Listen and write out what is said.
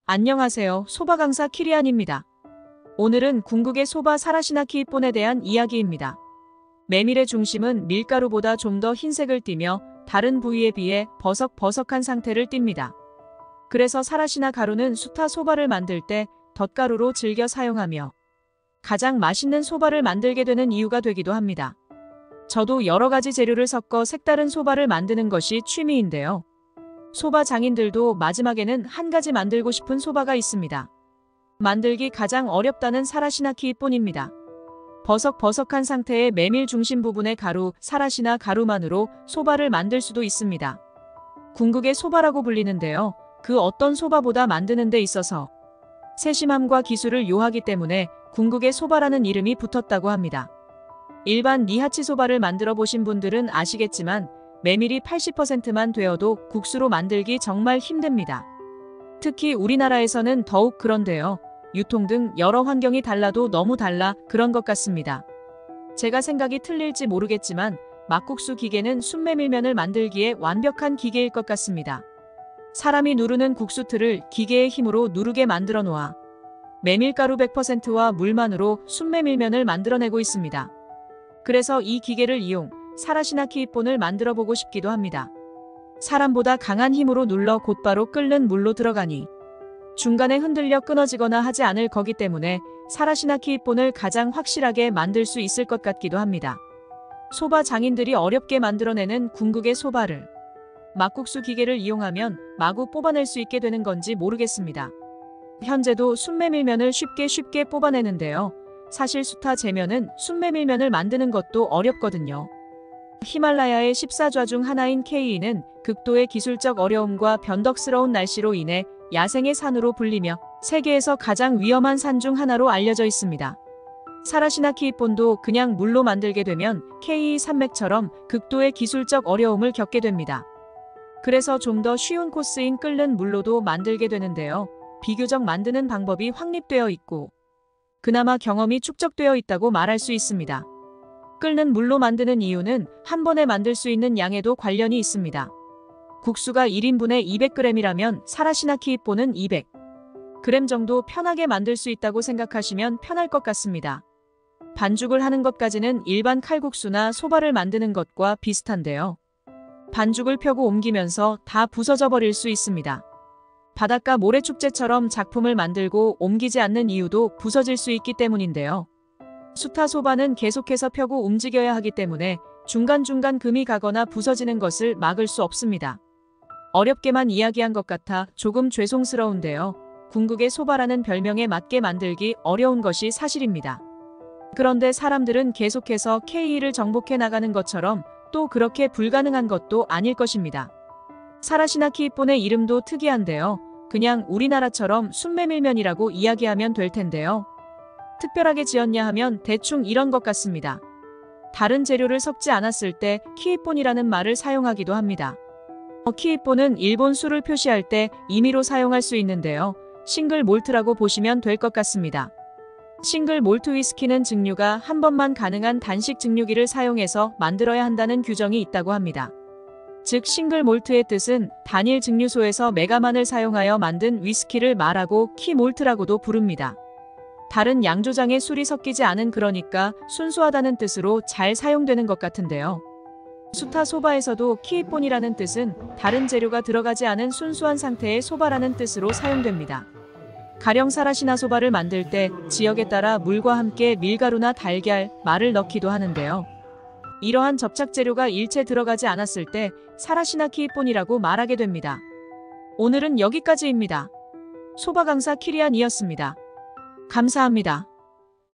안녕하세요. 소바 강사 키리안입니다. 오늘은 궁극의 소바 사라시나 키이폰에 대한 이야기입니다. 메밀의 중심은 밀가루보다 좀 더 흰색을 띠며 다른 부위에 비해 버석버석한 상태를 띱니다. 그래서 사라시나 가루는 수타 소바를 만들 때 덧가루로 즐겨 사용하며 가장 맛있는 소바를 만들게 되는 이유가 되기도 합니다. 저도 여러 가지 재료를 섞어 색다른 소바를 만드는 것이 취미인데요. 소바 장인들도 마지막에는 한 가지 만들고 싶은 소바가 있습니다. 만들기 가장 어렵다는 사라시나 키이폰입니다. 버석버석한 상태의 메밀 중심 부분의 가루, 사라시나 가루만으로 소바를 만들 수도 있습니다. 궁극의 소바라고 불리는데요. 그 어떤 소바보다 만드는 데 있어서 세심함과 기술을 요하기 때문에 궁극의 소바라는 이름이 붙었다고 합니다. 일반 니하치 소바를 만들어 보신 분들은 아시겠지만 메밀이 80%만 되어도 국수로 만들기 정말 힘듭니다. 특히 우리나라에서는 더욱 그런데요. 유통 등 여러 환경이 달라도 너무 달라 그런 것 같습니다. 제가 생각이 틀릴지 모르겠지만 막국수 기계는 순메밀면을 만들기에 완벽한 기계일 것 같습니다. 사람이 누르는 국수 틀을 기계의 힘으로 누르게 만들어 놓아 메밀가루 100%와 물만으로 순메밀면을 만들어내고 있습니다. 그래서 이 기계를 이용 사라시나 키이폰을 만들어 보고 싶기도 합니다. 사람보다 강한 힘으로 눌러 곧바로 끓는 물로 들어가니 중간에 흔들려 끊어지거나 하지 않을 거기 때문에 사라시나 키이폰을 가장 확실하게 만들 수 있을 것 같기도 합니다. 소바 장인들이 어렵게 만들어내는 궁극의 소바를 막국수 기계를 이용하면 마구 뽑아낼 수 있게 되는 건지 모르겠습니다. 현재도 순메밀면을 쉽게 뽑아내는데요. 사실 수타 제면은 순메밀면을 만드는 것도 어렵거든요. 히말라야의 14좌 중 하나인 K는 극도의 기술적 어려움과 변덕스러운 날씨로 인해 야생의 산으로 불리며 세계에서 가장 위험한 산 중 하나로 알려져 있습니다. 사라시나 키이폰도 그냥 물로 만들게 되면 K 산맥처럼 극도의 기술적 어려움을 겪게 됩니다. 그래서 좀 더 쉬운 코스인 끓는 물로도 만들게 되는데요. 비교적 만드는 방법이 확립되어 있고 그나마 경험이 축적되어 있다고 말할 수 있습니다. 끓는 물로 만드는 이유는 한 번에 만들 수 있는 양에도 관련이 있습니다. 국수가 1인분에 200g이라면 사라시나 키이폰은 200g 정도 편하게 만들 수 있다고 생각하시면 편할 것 같습니다. 반죽을 하는 것까지는 일반 칼국수나 소바를 만드는 것과 비슷한데요. 반죽을 펴고 옮기면서 다 부서져 버릴 수 있습니다. 바닷가 모래축제처럼 작품을 만들고 옮기지 않는 이유도 부서질 수 있기 때문인데요. 수타 소바는 계속해서 펴고 움직여야 하기 때문에 중간중간 금이 가거나 부서지는 것을 막을 수 없습니다. 어렵게만 이야기한 것 같아 조금 죄송스러운데요. 궁극의 소바라는 별명에 맞게 만들기 어려운 것이 사실입니다. 그런데 사람들은 계속해서 K를 정복해 나가는 것처럼 또 그렇게 불가능한 것도 아닐 것입니다. 사라시나 키이폰의 이름도 특이한데요. 그냥 우리나라처럼 순메밀면이라고 이야기하면 될 텐데요. 특별하게 지었냐 하면 대충 이런 것 같습니다. 다른 재료를 섞지 않았을 때 키이폰이라는 말을 사용하기도 합니다. 키이폰은 일본 술을 표시할 때 임의로 사용할 수 있는데요. 싱글 몰트라고 보시면 될 것 같습니다. 싱글 몰트 위스키는 증류가 한 번만 가능한 단식 증류기를 사용해서 만들어야 한다는 규정이 있다고 합니다. 즉 싱글 몰트의 뜻은 단일 증류소에서 메가만을 사용하여 만든 위스키를 말하고 키 몰트라고도 부릅니다. 다른 양조장에 술이 섞이지 않은 그러니까 순수하다는 뜻으로 잘 사용되는 것 같은데요. 수타 소바에서도 키이폰이라는 뜻은 다른 재료가 들어가지 않은 순수한 상태의 소바라는 뜻으로 사용됩니다. 가령 사라시나 소바를 만들 때 지역에 따라 물과 함께 밀가루나 달걀, 말을 넣기도 하는데요. 이러한 접착 재료가 일체 들어가지 않았을 때 사라시나 키이폰이라고 말하게 됩니다. 오늘은 여기까지입니다. 소바 강사 키리안이었습니다. 감사합니다.